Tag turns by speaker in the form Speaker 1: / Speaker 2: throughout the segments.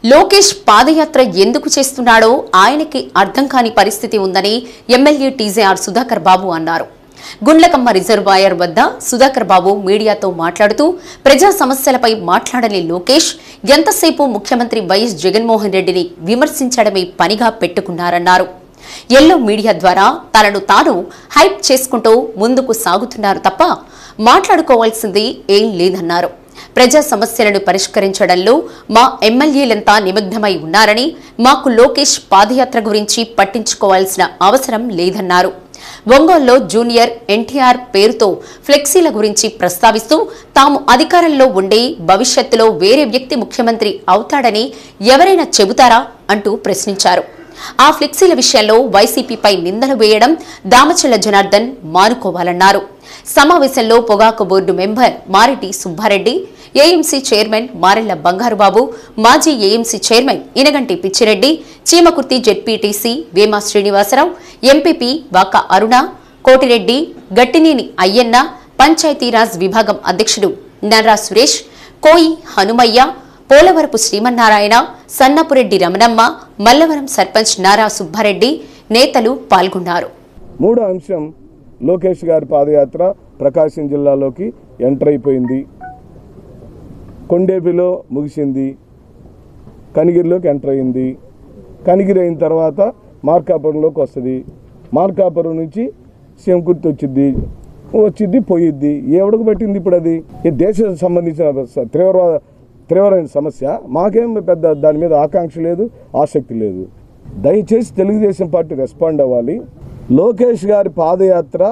Speaker 1: లోకేష్ పాదయాత్ర ఎందుకు చేస్తున్నాడో ఆయనకి అర్థం కాని పరిస్థితి ఉందని ఎమ్మెల్యే టీజేఆర్ సుధాకర్ బాబు అన్నారు. గుండ్లకమ్మ రిజర్వాయర్ వద్ద సుధాకర్ బాబు మీడియాతో మాట్లాడుతూ ప్రజా సమస్యలపై మాట్లాడని లోకేష్ ఎంతసేపు ముఖ్యమంత్రి వైఎస్ జగన్మోహన్ రెడ్డిని విమర్శించడమే పనిగా పెట్టుకున్నారన్నారు. ఎల్లో మీడియా ద్వారా తనను తాను హైప్ చేసుకుంటూ ముందుకు సాగుతున్నారు తప్ప మాట్లాడుకోవాల్సింది ఏం లేదన్నారు. ప్రజా సమస్యలను పరిష్కరించడంలో మా ఎమ్మెల్యేలంతా నిమగ్నమై ఉన్నారని, మాకు లోకేష్ పాదయాత్ర గురించి పట్టించుకోవాల్సిన అవసరం లేదన్నారు. ఒంగోలులో జూనియర్ ఎన్టీఆర్ పేరుతో ఫ్లెక్సీల గురించి ప్రస్తావిస్తూ తాము అధికారంలో ఉండే భవిష్యత్తులో వేరే వ్యక్తి ముఖ్యమంత్రి అవుతాడని ఎవరైనా చెబుతారా అంటూ ప్రశ్నించారు. ఆ ఫ్లెక్సీల విషయంలో వైసీపీపై నిందలు వేయడం దామచల్ల జనార్దన్ మానుకోవాలన్నారు. సమావేశంలో పొగాకు board member Mareddy Subbareddy, AMC chairman Marella Bangarubabu, మాజీ AMC chairman Inaganti Pichireddy, Chimakurthi ZPTC Vema Srinivasarao, MPP Vaka Aruna, Kotireddy, Gattineni Ayyanna, Panchayati Raj విభాగం అధ్యక్షుడు నర్రా సురేష్, కోయి హనుమయ్య, పోలవరపు శ్రీమన్నారాయణ, సన్నపురెడ్డి రమణమ్మ, మల్లవరం సర్పంచ్ నారా సుబ్బారెడ్డి నేతలు పాల్గొన్నారు.
Speaker 2: మూడో అంశం, లోకేష్ గారి పాదయాత్ర ప్రకాశం జిల్లాలోకి ఎంటర్ అయిపోయింది. కొండేపిలో ముగిసింది, కనిగిరిలోకి ఎంటర్ అయింది. కనిగిరి అయిన తర్వాత మార్కాపురంలోకి వస్తుంది. మార్కాపురం నుంచి సింకుర్తి వచ్చింది పోయిద్ది. ఎవడికి పెట్టింది ఇప్పుడు? అది ఈ దేశానికి సంబంధించిన తీవ్రమైన సమస్య. మాకేం పెద్ద దాని మీద ఆకాంక్ష లేదు, ఆసక్తి లేదు. దయచేసి తెలుగుదేశం పార్టీ రెస్పాండ్ అవ్వాలి. లోకేష్ గారి పాదయాత్ర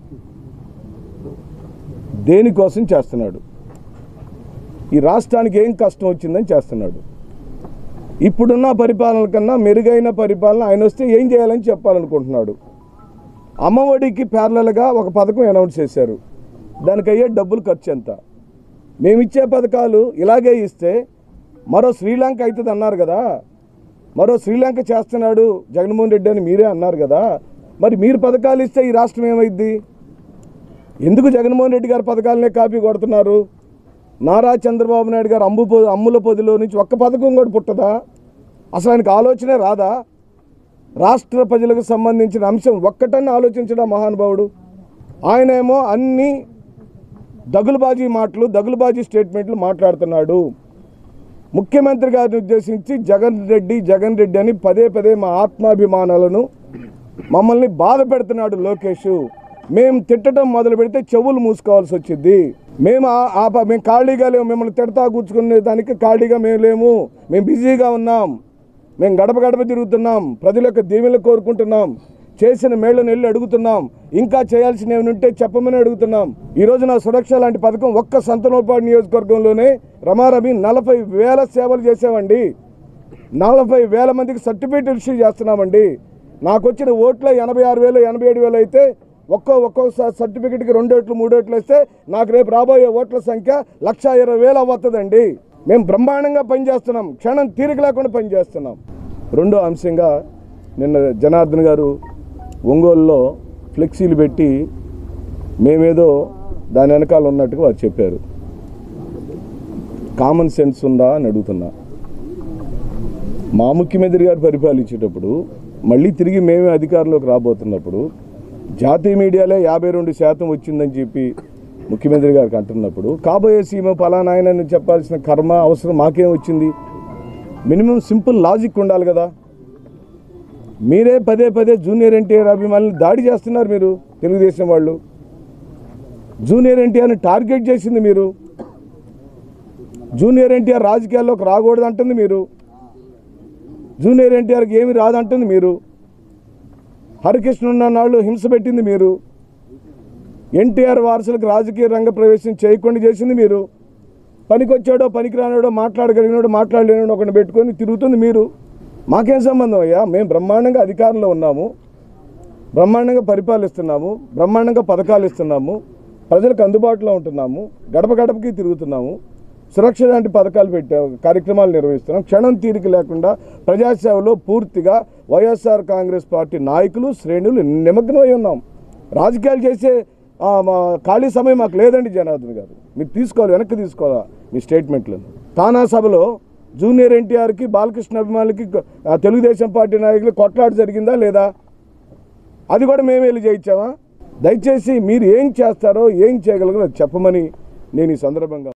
Speaker 2: దేనికోసం చేస్తున్నాడు? ఈ రాష్ట్రానికి ఏం కష్టం వచ్చిందని చేస్తున్నాడు. ఇప్పుడున్న పరిపాలన కన్నా మెరుగైన పరిపాలన ఆయన వస్తే ఏం చేయాలని చెప్పాలనుకుంటున్నాడు. అమ్మఒడికి ప్యారలల్గా ఒక పథకం అనౌన్స్ చేశారు. దానికి అయ్యే డబ్బులు ఖర్చు ఎంత? మేమిచ్చే పథకాలు ఇలాగే ఇస్తే మరో శ్రీలంక అవుతుంది అన్నారు కదా. మరో శ్రీలంక చేస్తున్నాడు జగన్మోహన్ రెడ్డి అని మీరే అన్నారు కదా. మరి మీరు పథకాలు ఇస్తే ఈ రాష్ట్రం ఏమైద్ది? ఎందుకు జగన్మోహన్ రెడ్డి గారి పథకాలనే కాపీ కొడుతున్నారు? నారా చంద్రబాబు నాయుడు గారు అమ్ముల పొదిలో నుంచి ఒక్క పథకం కూడా పుట్టదా? అసలు ఆయనకు ఆలోచనే రాదా? రాష్ట్ర ప్రజలకు సంబంధించిన అంశం ఒక్కటన్నా ఆలోచించడా మహానుభావుడు? ఆయనేమో అన్ని దగులుబాజీ మాటలు, దగులుబాజీ స్టేట్మెంట్లు మాట్లాడుతున్నాడు. ముఖ్యమంత్రి గారిని ఉద్దేశించి జగన్ రెడ్డి అని పదే పదే మా ఆత్మాభిమానాలను మమ్మల్ని బాధ పెడుతున్నాడు లోకేష్. మేము తిట్టడం మొదలు పెడితే చెవులు మూసుకోవాల్సి వచ్చింది. మేము ఖాళీగా లేము. మిమ్మల్ని తిడతా కూర్చుకునే దానికి ఖాళీగా మేము లేము. మేము బిజీగా ఉన్నాం. మేము గడప గడప తిరుగుతున్నాం. ప్రజల యొక్క దీవెనలు కోరుకుంటున్నాం. చేసిన మేళ్లను వెళ్ళి అడుగుతున్నాం. ఇంకా చేయాల్సిన ఏమైనా ఉంటే చెప్పమని అడుగుతున్నాం. ఈరోజు నా సురక్ష లాంటి పథకం ఒక్క సంతనోపాడు నియోజకవర్గంలోనే రమారమి 40,000 సేవలు చేసామండి. 40,000 మందికి సర్టిఫికేట్ ఇష్యూ చేస్తున్నామండి. నాకు వచ్చిన ఓట్లు 86,000 87,000 అయితే ఒక్కో సర్టిఫికేట్కి 2 ఓట్లు 3 ఓట్లు ఇస్తే నాకు రేపు రాబోయే ఓట్ల సంఖ్య 1,20,000 అవుతుందండి. మేము బ్రహ్మాండంగా పనిచేస్తున్నాం. క్షణం తీరిక లేకుండా పనిచేస్తున్నాం. రెండో అంశంగా నిన్న జనార్దన్ గారు ఒంగోలులో ఫ్లెక్సీలు పెట్టి మేమేదో దాని వెనకాల ఉన్నట్టుగా వారు చెప్పారు. కామన్ సెన్స్ ఉందా అని అడుగుతున్నా. మా ముఖ్యమంత్రి గారు పరిపాలించేటప్పుడు మళ్ళీ తిరిగి మేమే అధికారంలోకి రాబోతున్నప్పుడు జాతీయ మీడియాలో 52% వచ్చిందని చెప్పి ముఖ్యమంత్రి గారికి అంటున్నప్పుడు కాబోయే సీఎం పలానా ఆయన చెప్పాల్సిన కర్మ అవసరం మాకేం వచ్చింది? మినిమం సింపుల్ లాజిక్ ఉండాలి కదా. మీరే పదే పదే జూనియర్ ఎన్టీఆర్ అభిమానులు దాడి చేస్తున్నారు. మీరు తెలుగుదేశం వాళ్ళు జూనియర్ ఎన్టీఆర్ని టార్గెట్ చేసింది మీరు. జూనియర్ ఎన్టీఆర్ రాజకీయాల్లోకి రాకూడదు అంటుంది మీరు. జూనియర్ ఎన్టీఆర్కి ఏమి రాదంటుంది మీరు. హరికృష్ణ ఉన్న నాళ్ళు హింస పెట్టింది మీరు. ఎన్టీఆర్ వారసులకు రాజకీయ రంగ ప్రవేశం చేయకుండా చేసింది మీరు. పనికొచ్చాడో పనికిరానాడో మాట్లాడగలిగినాడో మాట్లాడలేనాడో ఒకటి పెట్టుకొని తిరుగుతుంది మీరు. మాకేం సంబంధం అయ్యా? మేము బ్రహ్మాండంగా అధికారంలో ఉన్నాము, బ్రహ్మాండంగా పరిపాలిస్తున్నాము, బ్రహ్మాండంగా పథకాలు ఇస్తున్నాము, ప్రజలకు అందుబాటులో ఉంటున్నాము, గడప గడపకి తిరుగుతున్నాము, సురక్ష లాంటి పథకాలు కార్యక్రమాలు నిర్వహిస్తున్నాం. క్షణం తీరిక లేకుండా ప్రజాసేవలో పూర్తిగా వైఎస్ఆర్ కాంగ్రెస్ పార్టీ నాయకులు శ్రేణులు నిమగ్నమై ఉన్నాం. రాజకీయాలు చేసే ఖాళీ సమయం మాకు లేదండి జనార్దన్ గారు. మీరు తీసుకోవాలి, వెనక్కి తీసుకోవాలా మీ స్టేట్మెంట్లను. తానా సభలో జూనియర్ ఎన్టీఆర్కి బాలకృష్ణ అభిమానులకి తెలుగుదేశం పార్టీ నాయకులు కొట్లాట జరిగిందా లేదా? అది కూడా మేమే వెళ్ళి చేయించామా? దయచేసి మీరు ఏం చేస్తారో ఏం చేయగలరో చెప్పమని నేను ఈ సందర్భంగా